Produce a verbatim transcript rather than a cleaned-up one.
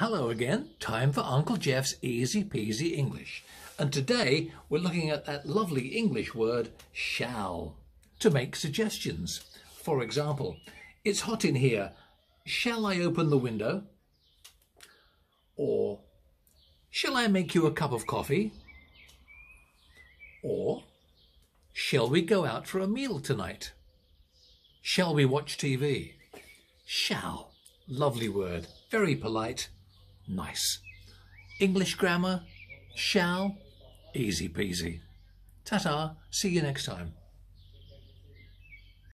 Hello again, time for Uncle Geoff's Easy-Peasy English. And today we're looking at that lovely English word, shall, to make suggestions. For example, it's hot in here. Shall I open the window? Or, shall I make you a cup of coffee? Or, shall we go out for a meal tonight? Shall we watch T V? Shall, lovely word, very polite. Nice. English grammar, shall, easy peasy. Ta-ta, see you next time.